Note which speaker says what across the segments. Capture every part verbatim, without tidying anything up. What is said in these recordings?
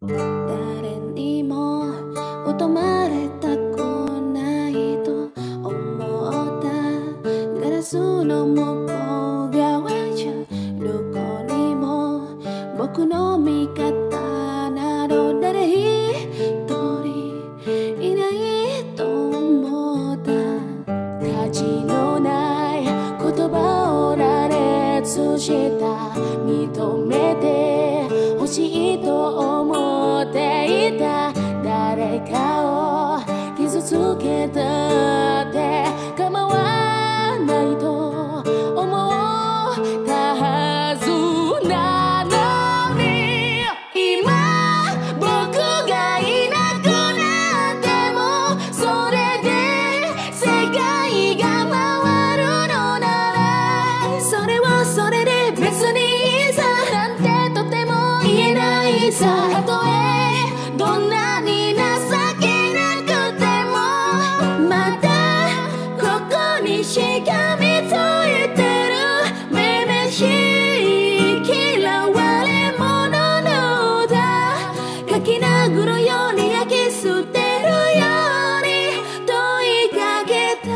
Speaker 1: 誰にも疎まれたくないと思ったガラスの向こう側じゃどこにも僕の味方など誰一人いないと思った価値のない言葉を羅列した認めて欲しいと思っていた誰かを傷つけたって構わないと思ったはずなのに今僕がいなくなってもそれで世界が回るのならそれはそれで別にいいさなんてとても言えないさたとえどんなに情けなくてもまだここにしがみついてるめめしい嫌われ者のだ書き殴るように焼き捨てるように問いかけた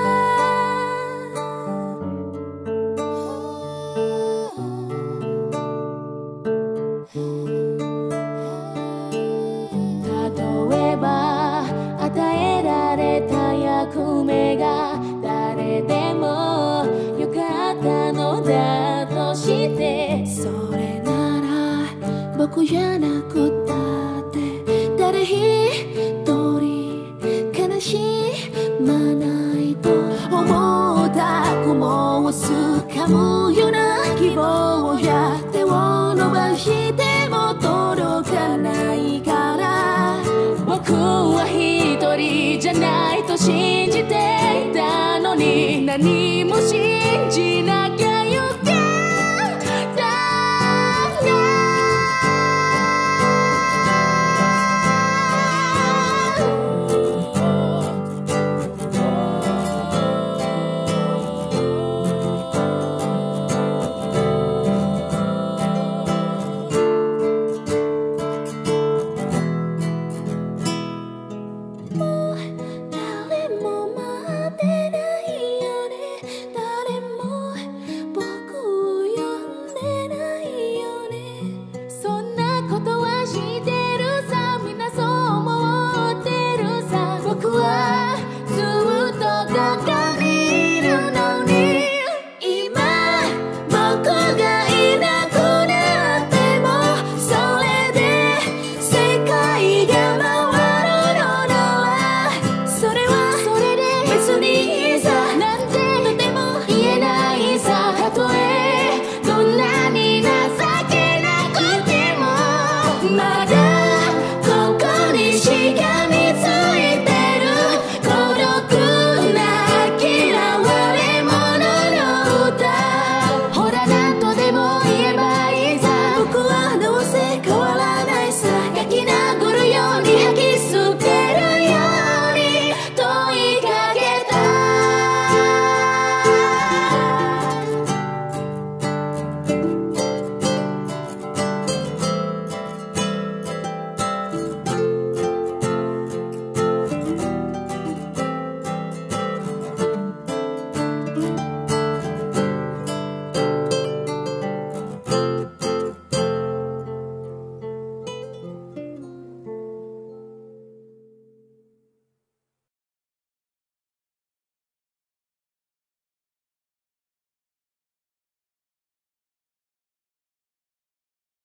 Speaker 1: 例えば与えられた役目が誰でもよかったのだとしてそれなら僕じゃなくたって誰一人悲しまないと思った雲を掴むような希望じゃ手を伸ばしても届かないから僕は一人じゃないと信じていたのに何も信じなきゃ